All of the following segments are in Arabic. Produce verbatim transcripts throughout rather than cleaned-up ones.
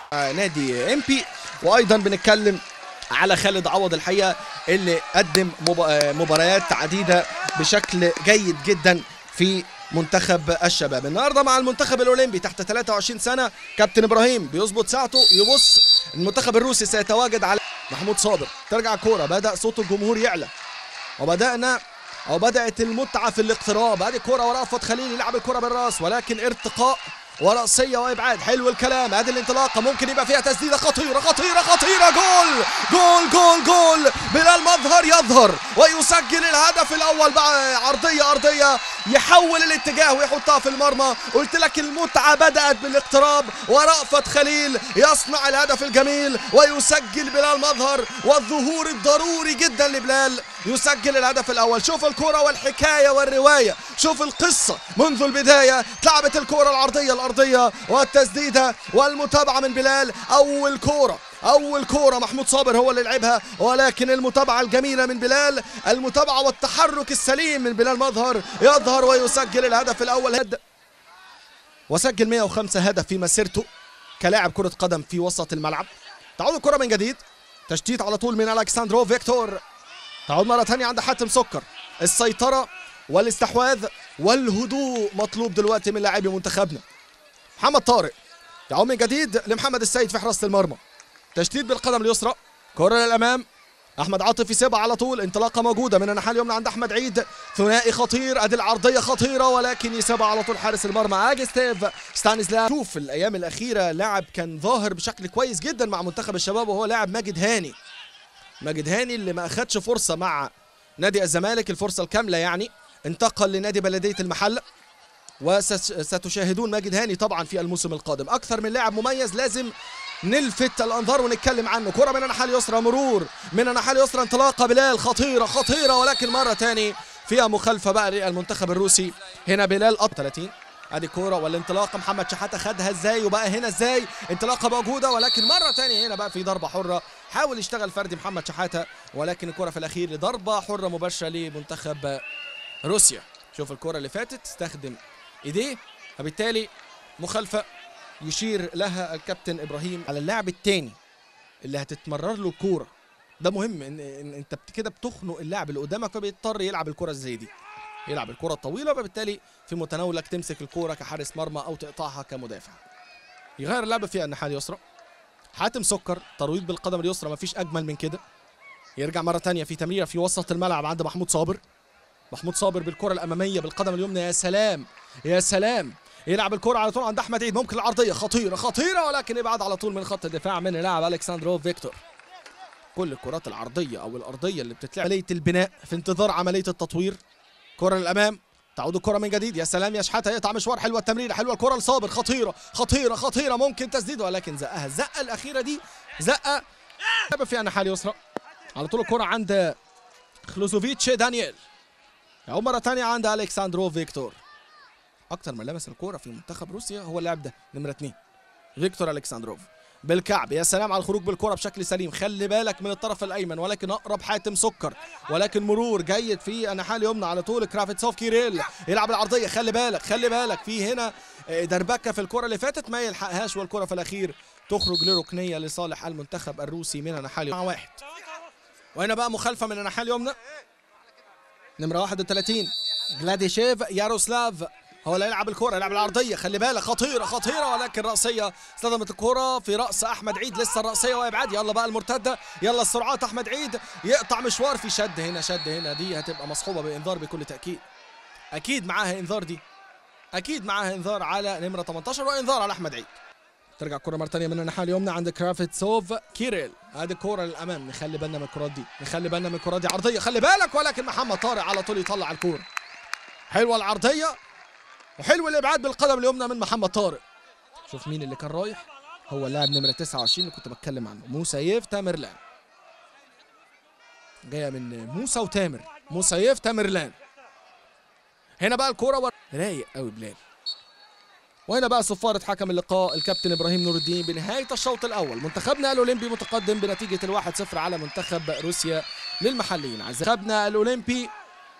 نادي امبي. وايضا بنتكلم على خالد عوض الحقيقه اللي قدم مباريات عديده بشكل جيد جدا في منتخب الشباب. النهارده مع المنتخب الاولمبي تحت ثلاثة وعشرين سنه كابتن ابراهيم بيظبط ساعته يبص. المنتخب الروسي سيتواجد على محمود صابر. ترجع الكوره، بدا صوت الجمهور يعلى وبدانا او بدات المتعه في الاقتراب. ادي الكوره ورأفت خليل يلعب الكوره بالراس ولكن ارتقاء ورأسية وابعاد. حلو الكلام. ادي الانطلاقه ممكن يبقى فيها تسديده خطيره خطيره خطيره. جول جول جول جول. بلال مظهر يظهر ويسجل الهدف الاول بقى. عرضيه ارضيه يحول الاتجاه ويحطها في المرمى. قلت لك المتعه بدات بالاقتراب ورأفت خليل يصنع الهدف الجميل ويسجل بلال مظهر. والظهور الضروري جدا لبلال يسجل الهدف الاول. شوف الكره والحكايه والروايه، شوف القصه منذ البدايه. اتلعبت الكره العرضيه الارضيه والتسديده والمتابعه من بلال. اول كوره اول كوره محمود صابر هو اللي لعبها ولكن المتابعه الجميله من بلال، المتابعه والتحرك السليم من بلال مظهر يظهر ويسجل الهدف الاول. هد وسجل مئة وخمسة هدف في مسيرته كلاعب كره قدم في وسط الملعب. تعود الكره من جديد، تشتيت على طول من الكساندرو فيكتور. تعود مرة ثانية عند حاتم سكر. السيطرة والاستحواذ والهدوء مطلوب دلوقتي من لاعبي منتخبنا. محمد طارق تعود من جديد لمحمد السيد في حراسة المرمى. تشتيت بالقدم اليسرى، كرة للأمام. أحمد عاطف يسيبها على طول. انطلاقة موجودة من الناحية اليمنى عند أحمد عيد. ثنائي خطير. أدي العرضية خطيرة ولكن يسيبها على طول حارس المرمى أجستيف ستانيسلاف. شوف الأيام الأخيرة لاعب كان ظاهر بشكل كويس جدا مع منتخب الشباب وهو لاعب ماجد هاني. ماجد هاني اللي ما اخدش فرصه مع نادي الزمالك الفرصه الكامله، يعني انتقل لنادي بلديه المحله. وستشاهدون ماجد هاني طبعا في الموسم القادم اكثر من لاعب مميز لازم نلفت الانظار ونتكلم عنه. كره من الناحيه اليسرى، مرور من الناحيه اليسرى، انطلاقه بلال خطيره خطيره ولكن مره ثاني فيها مخالفه بقى للمنتخب الروسي. هنا بلال قط ثلاثين. ادي كوره والانطلاقه. محمد شحاته خدها ازاي وبقى هنا ازاي. انطلاقه موجوده ولكن مره ثانيه هنا بقى في ضربه حره. حاول يشتغل فردي محمد شحاته ولكن الكره في الاخير لضربه حره مباشره لمنتخب روسيا. شوف الكره اللي فاتت استخدم ايديه فبالتالي مخالفه يشير لها الكابتن ابراهيم على اللاعب الثاني اللي هتتمرر له الكوره. ده مهم ان, إن انت كده بتخنق اللاعب اللي قدامك فبيضطر يلعب الكره زي دي، يلعب الكره الطويله فبالتالي في متناولك تمسك الكوره كحارس مرمى او تقطعها كمدافع. يغير اللعب في الناحيه اليسرى. حاتم سكر ترويض بالقدم اليسرى مفيش اجمل من كده. يرجع مره ثانيه في تمريره في وسط الملعب عند محمود صابر. محمود صابر بالكره الاماميه بالقدم اليمنى. يا سلام يا سلام. يلعب الكره على طول عند احمد عيد. ممكن العرضيه خطيره خطيره ولكن يبعد على طول من خط الدفاع من اللاعب الكساندرو فيكتور. كل الكرات العرضيه او الارضيه اللي بتتلعب عمليه البناء في انتظار عمليه التطوير. كره للامام. تعود الكره من جديد. يا سلام يا شحاته يقطع مشوار. حلوه التمريره، حلوه الكره لصابر. خطيره خطيره خطيره. ممكن تسديد ولكن زقها. الزقه الاخيره دي زقه في الناحيه اليسرى. على طول الكره عند خلوزوفيتش دانييل. او مره ثانيه عند الكساندرو فيكتور. اكتر من لمس الكره في منتخب روسيا هو اللاعب ده نمره اثنين فيكتور الكساندروف بالكعب. يا سلام على الخروج بالكره بشكل سليم. خلي بالك من الطرف الايمن ولكن اقرب حاتم سكر ولكن مرور جيد في الناحيه اليمنى على طول كرافيتسوف كيريل. يلعب العرضيه. خلي بالك خلي بالك في هنا دربكه في الكره اللي فاتت ما يلحقهاش والكره في الاخير تخرج لركنيه لصالح المنتخب الروسي من الناحيه اليمنى. مع واحد وهنا بقى مخالفه من الناحيه اليمنى. نمره واحد وثلاثين جلاديشيف ياروسلاف هو اللي يلعب الكرة. يلعب العرضية. خلي بالك خطيرة خطيرة ولكن رأسية اصطدمت الكرة في رأس أحمد عيد. لسه الرأسية وإبعاد. يلا بقى المرتدة. يلا السرعات. أحمد عيد يقطع مشوار. في شد هنا شد هنا. دي هتبقى مصحوبة بإنذار بكل تأكيد. أكيد معاها إنذار دي. أكيد معاها إنذار على نمرة ثمانية عشر وإنذار على أحمد عيد. ترجع الكرة مرة ثانية من الناحية اليمنى عند كرافيتسوف كيريل. هذه الكرة للأمام. نخلي بالنا من الكرات دي. نخلي بالنا من الكرات دي. عرضية. خلي بالك ولكن محمد طارق على طول يطلع الكرة. حلوة العرضية وحلو الابعاد بالقدم اليمنى من محمد طارق. شوف مين اللي كان رايح. هو اللاعب نمره تسعة وعشرين اللي كنت بتكلم عنه موسيف تامرلان. جايه من موسى وتامر. موسيف تامرلان. هنا بقى الكوره و... رايق قوي بلال. وهنا بقى صفاره حكم اللقاء الكابتن ابراهيم نور الدين بنهايه الشوط الاول. منتخبنا الاولمبي متقدم بنتيجه الواحد صفر على منتخب روسيا للمحليين. منتخبنا الاولمبي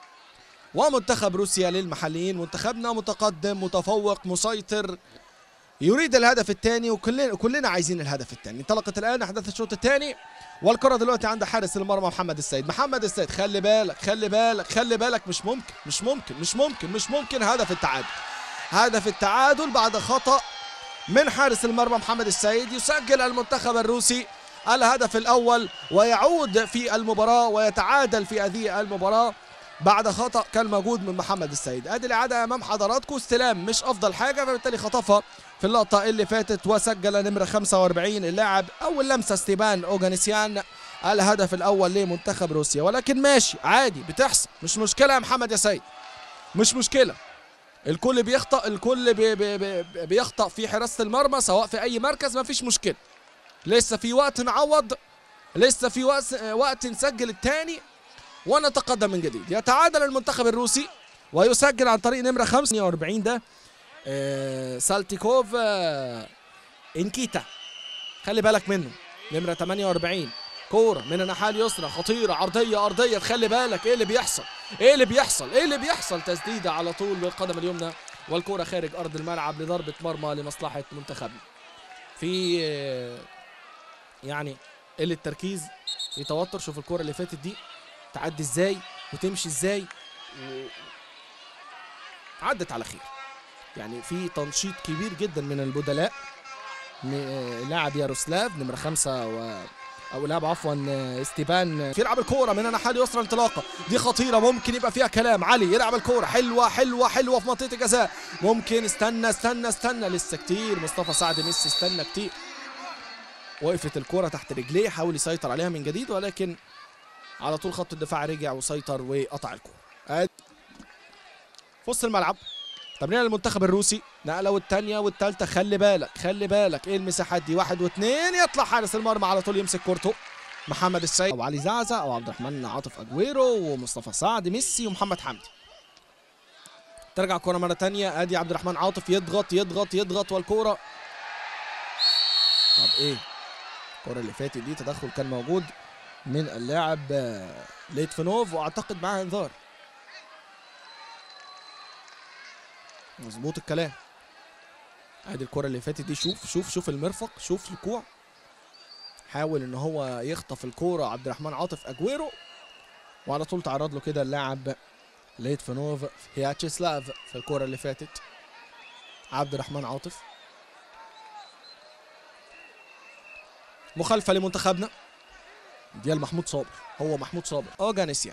ومنتخب روسيا للمحليين. منتخبنا متقدم متفوق مسيطر يريد الهدف الثاني، وكلنا كلنا عايزين الهدف الثاني. انطلقت الان احداث الشوط الثاني، والكره دلوقتي عند حارس المرمى محمد السيد. محمد السيد خلي بالك خلي بالك خلي بالك، مش ممكن مش ممكن مش ممكن مش ممكن هدف التعادل. هدف التعادل بعد خطأ من حارس المرمى محمد السيد. يسجل المنتخب الروسي الهدف الأول ويعود في المباراة ويتعادل في هذه المباراة بعد خطأ كان موجود من محمد السيد. ادي الإعادة أمام حضراتكم. استلام مش أفضل حاجة، فبالتالي خطفها في اللقطة اللي فاتت، وسجل نمرة خمسة وأربعين اللاعب أول لمسة ستيفان أوغانيسيان الهدف الأول لمنتخب روسيا. ولكن ماشي عادي بتحصل، مش مشكلة يا محمد يا سيد، مش مشكلة. الكل بيخطأ، الكل بي بي بي بيخطأ في حراسة المرمى سواء في أي مركز، ما فيش مشكلة. لسه في وقت نعوض، لسه في وقت, وقت نسجل الثاني ونتقدم من جديد. يتعادل المنتخب الروسي ويسجل عن طريق نمرة خمسة وأربعين ده آه سالتيكوف آه انكيتا، خلي بالك منه. نمرة ثمانية وأربعين كورة من الناحية اليسرى خطيرة، عرضية أرضية، خلي بالك ايه اللي بيحصل ايه اللي بيحصل ايه اللي بيحصل تسديدة على طول بالقدم اليمنى، والكورة خارج أرض الملعب لضربة مرمى لمصلحة منتخبنا. في آه يعني قلة تركيز، في توتر. شوف الكورة اللي فاتت دي تعدي ازاي وتمشي ازاي، و... عدت على خير. يعني في تنشيط كبير جدا من البدلاء. لاعب ياروسلاف نمرة خمسة و... او لاعب عفوا ستيفان يلعب الكوره من الناحيه اليسرى، انطلاقه دي خطيره ممكن يبقى فيها كلام. علي يلعب الكوره حلوه حلوه حلوه في منطقه الجزاء، ممكن استنى استنى استنى لسه كتير. مصطفى سعد ميسي استنى كتير، وقفت الكوره تحت رجليه، حاول يسيطر عليها من جديد، ولكن على طول خط الدفاع رجع وسيطر وقطع الكوره. في وسط الملعب تمرير المنتخب الروسي، نقله والثانيه والثالثه، خلي بالك خلي بالك ايه المساحات دي، واحد واثنين، يطلع حارس المرمى على طول يمسك كورته محمد السيد او علي زعزع او عبد الرحمن عاطف اجويرو ومصطفى سعد ميسي ومحمد حمدي. ترجع الكوره مره ثانيه، ادي عبد الرحمن عاطف يضغط يضغط يضغط والكوره. طب ايه الكوره اللي فاتت دي تدخل كان موجود من اللاعب ليتفنوف، واعتقد معاه انذار. مظبوط الكلام. ادي الكرة اللي فاتت دي، شوف شوف شوف المرفق، شوف الكوع، حاول ان هو يخطف الكوره عبد الرحمن عاطف اجويرو، وعلى طول تعرض له كده اللاعب ليتفنوف فياتشيسلاف في الكوره اللي فاتت. عبد الرحمن عاطف مخالفه لمنتخبنا، ديال محمود صابر، هو محمود صابر اوغانيسيان.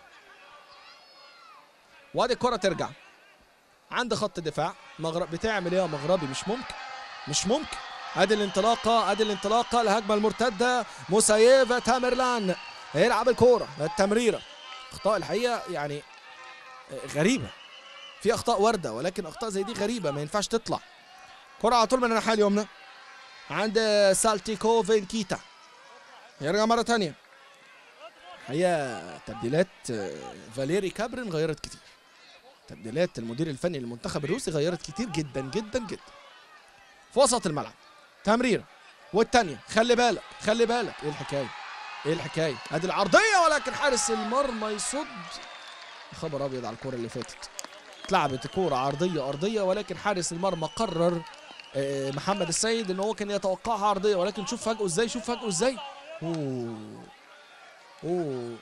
وادي الكرة ترجع عند خط الدفاع. مغرب بتعمل ايه يا مغربي؟ مش ممكن مش ممكن. ادي الانطلاقه ادي الانطلاقه الهجمه المرتده، موساييف تامرلان يلعب الكوره التمريره. اخطاء الحقيقه يعني غريبه، في اخطاء وارده، ولكن اخطاء زي دي غريبه ما ينفعش تطلع. كره على طول من الناحيه اليمنى عند سالتيكوف انكيتا، يرجع مره ثانيه. الحقيقه تبديلات فاليري كابرين غيرت كتير، تبديلات المدير الفني للمنتخب الروسي غيرت كتير جدا جدا جدا. في وسط الملعب تمريره والثانيه، خلي بالك خلي بالك ايه الحكايه ايه الحكايه. ادي العرضيه ولكن حارس المرمى يصد. خبر ابيض على الكوره اللي فاتت، اتلعبت كوره عرضيه ارضيه، ولكن حارس المرمى قرر محمد السيد ان هو كان يتوقعها عرضيه، ولكن شوف فاجئه ازاي شوف فاجئه ازاي. اوه اوه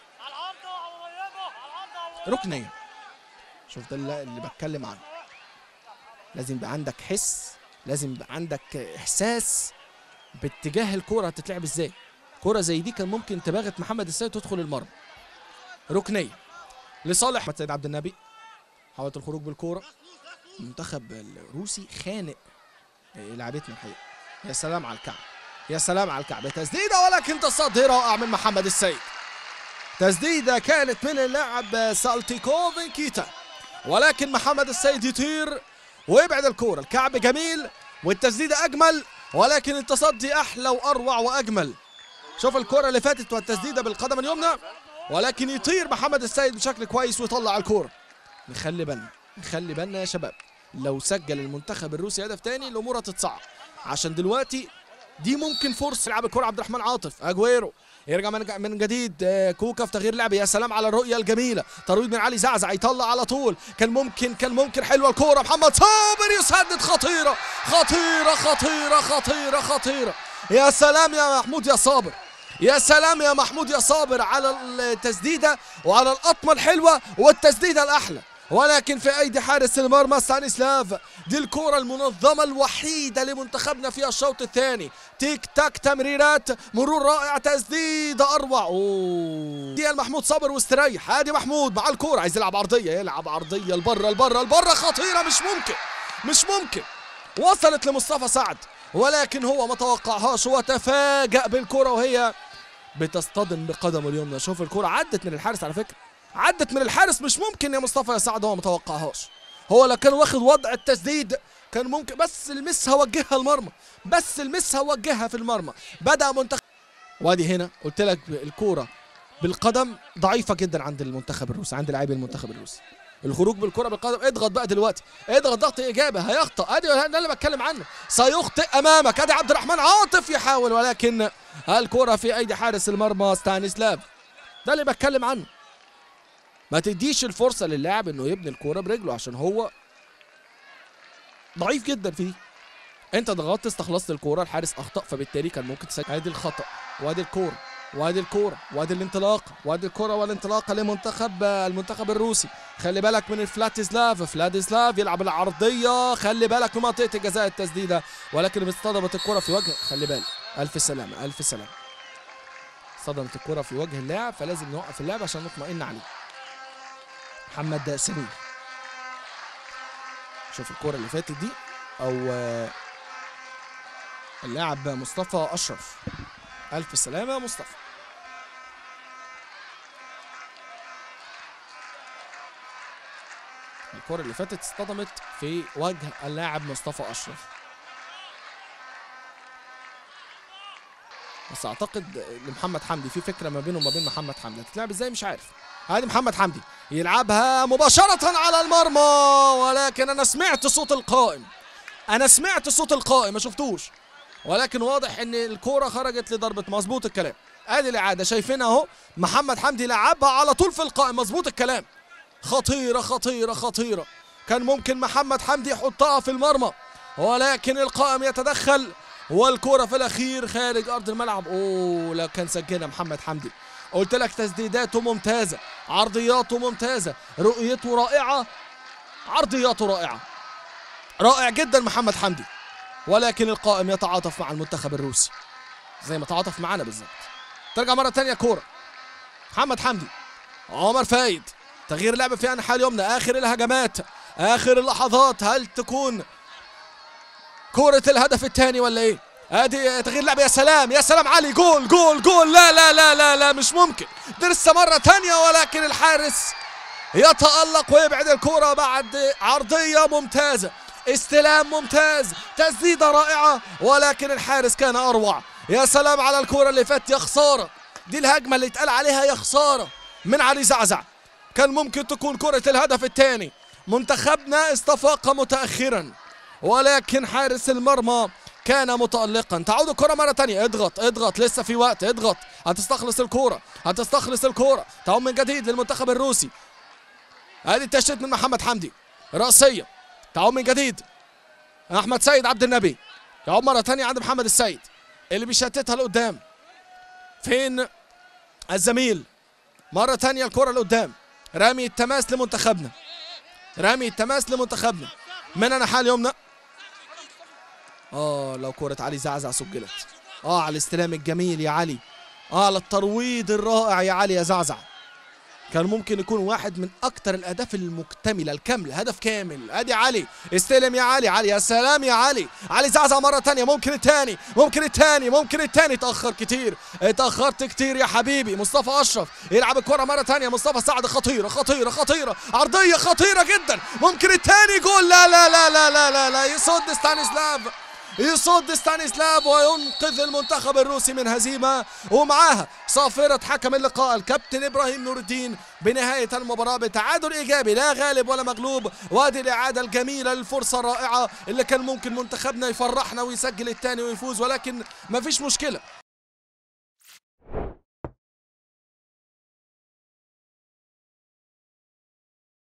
ركنيه. شوف ده اللي بتكلم عنه، لازم يبقى عندك حس، لازم يبقى عندك احساس باتجاه الكوره هتتلعب ازاي. كوره زي دي كان ممكن تباغت محمد السيد تدخل المرمى. ركنيه لصالح محمد سيد عبد النبي، حاولت الخروج بالكوره. المنتخب الروسي خانق لعبتنا الحقيقه. يا سلام على الكعب يا سلام على الكعب، تسديده ولكن تصدي رائع من محمد السيد. تسديده كانت من اللاعب سالتيكوف انكيتا، ولكن محمد السيد يطير ويبعد الكوره. الكعب جميل والتسديده اجمل، ولكن التصدي احلى واروع واجمل. شوف الكوره اللي فاتت والتسديده بالقدم اليمنى، ولكن يطير محمد السيد بشكل كويس ويطلع الكوره. نخلي بالنا نخلي بالنا يا شباب، لو سجل المنتخب الروسي هدف تاني الامور هتتصعب، عشان دلوقتي دي ممكن فرصه. يلعب الكوره عبد الرحمن عاطف اجويرو، يرجع من من جديد كوكا في تغيير لعب. يا سلام على الرؤيه الجميله، ترويض من علي زعزع يطلع على طول. كان ممكن كان ممكن حلوه الكوره. محمد صابر يسدد. خطيره خطيره خطيره خطيره خطيره. يا سلام يا محمود يا صابر، يا سلام يا محمود يا صابر على التسديده وعلى القطمه الحلوه والتسديده الاحلى، ولكن في ايدي حارس المرمى ستانيسلاف. دي الكرة المنظمة الوحيدة لمنتخبنا في الشوط الثاني. تيك تاك تمريرات، مرور رائع، تسديدة اروع. اوه دي محمود صابر واستريح. ادي محمود مع الكرة عايز يلعب عرضية، يلعب عرضية لبره لبره لبره. خطيرة مش ممكن مش ممكن. وصلت لمصطفى سعد ولكن هو ما توقعهاش، هو تفاجأ بالكرة وهي بتصطدم بقدمه اليمنى. شوف الكرة عدت من الحارس على فكرة، عدت من الحارس. مش ممكن يا مصطفى يا سعد، هو ما توقعهاش. هو لو كان واخد وضع التسديد كان ممكن، بس المسها وجهها المرمى، بس المسها وجهها في المرمى. بدأ منتخب. وادي هنا قلت لك الكرة بالقدم ضعيفة جدا عند المنتخب الروسي، عند لاعبي المنتخب الروسي. الخروج بالكرة بالقدم. اضغط بقى دلوقتي، اضغط ضغط اجابة. هيخطأ، ادي ده اللي بتكلم عنه. سيخطئ امامك. ادي عبد الرحمن عاطف يحاول ولكن الكرة في ايدي حارس المرمى ستانيسلاف. ده اللي بتكلم عنه. ما تديش الفرصة للاعب انه يبني الكورة برجله عشان هو ضعيف جدا فيه. انت ضغطت استخلصت الكورة، الحارس اخطأ فبالتالي كان ممكن تسجل. ادي الخطأ وادي الكورة وادي الكورة وادي الانطلاقة وادي الكورة والانطلاقة لمنتخب المنتخب الروسي. خلي بالك من فلاديسلاف، فلاديسلاف يلعب العرضية. خلي بالك من منطقة الجزاء التسديدة ولكن اصطدمت الكورة في وجه. خلي بالك، ألف سلامة ألف سلامة. صدمت الكورة في وجه اللاعب فلازم نوقف اللعب عشان نطمئن عليه. محمد سمير. شوف الكرة اللي فاتت دي او اللاعب مصطفى اشرف. الف سلامة يا مصطفى. الكرة اللي فاتت اصطدمت في وجه اللاعب مصطفى اشرف، بس اعتقد لمحمد حمدي في فكرة ما بينه وما بين محمد حمدي. هتتلعب ازاي مش عارف. هادي محمد حمدي يلعبها مباشرة على المرمى ولكن انا سمعت صوت القائم، انا سمعت صوت القائم ما شفتوش، ولكن واضح ان الكرة خرجت لضربة. مظبوط الكلام. ادي الاعادة شايفينها اهو. محمد حمدي لعبها على طول في القائم. مظبوط الكلام. خطيرة خطيرة خطيرة. كان ممكن محمد حمدي يحطها في المرمى ولكن القائم يتدخل والكرة في الاخير خارج ارض الملعب. اوه لو كان سجلها محمد حمدي. قلت لك تسديداته ممتازة، عرضياته ممتازة، رؤيته رائعة، عرضياته رائعة، رائع جدا محمد حمدي، ولكن القائم يتعاطف مع المنتخب الروسي زي ما تعاطف معانا بالظبط. ترجع مرة تانية كورة. محمد حمدي، عمر فايد، تغيير لعب في انحاء اليمنى. اخر الهجمات، اخر اللحظات، هل تكون كورة الهدف الثاني ولا ايه؟ ادي تغيير لعب. يا سلام يا سلام علي. جول جول جول. لا لا لا لا لا مش ممكن. ده لسه مرة تانية ولكن الحارس يتألق ويبعد الكرة بعد عرضية ممتازة، استلام ممتاز، تسديدة رائعة ولكن الحارس كان أروع. يا سلام على الكرة اللي فات. يا خسارة، دي الهجمة اللي اتقال عليها يا خسارة من علي زعزع. كان ممكن تكون كرة الهدف الثاني. منتخبنا استفاق متأخرا ولكن حارس المرمى كان متألقا. تعود الكرة مرة تانية. اضغط اضغط لسه في وقت. اضغط هتستخلص الكرة هتستخلص الكرة. تعود من جديد للمنتخب الروسي. ادي التشتيت من محمد حمدي. رأسية. تعود من جديد احمد سيد عبد النبي. تعود مرة تانية عند محمد السيد اللي بيشتتها لقدام. فين الزميل؟ مرة تانية الكرة لقدام. رامي التماس لمنتخبنا. رامي التماس لمنتخبنا من انحاء اليمنى. اه لو كرة علي زعزع سجلت. اه على الاستلام الجميل يا علي. اه على الترويض الرائع يا علي يا زعزع. كان ممكن يكون واحد من اكتر الاهداف المكتمله الكامله، هدف كامل. ادي علي استلم يا علي. علي يا سلام يا علي. علي زعزع مره ثانيه. ممكن الثاني ممكن الثاني ممكن الثاني. اتاخر كتير اتاخرت كتير يا حبيبي. مصطفى اشرف يلعب الكره مره ثانيه. مصطفى سعد. خطيره خطيره خطيره، عرضيه خطيره جدا. ممكن الثاني جول. لا لا لا لا لا لا, لا. يصد ستانيسلاف، يصد ستانيسلاف وينقذ المنتخب الروسي من هزيمة ومعاها صافرة حكم اللقاء الكابتن إبراهيم نور الدين بنهاية المباراة بتعادل إيجابي لا غالب ولا مغلوب. وادي الإعادة الجميلة للفرصة الرائعة اللي كان ممكن منتخبنا يفرحنا ويسجل الثاني ويفوز ولكن مفيش مشكلة.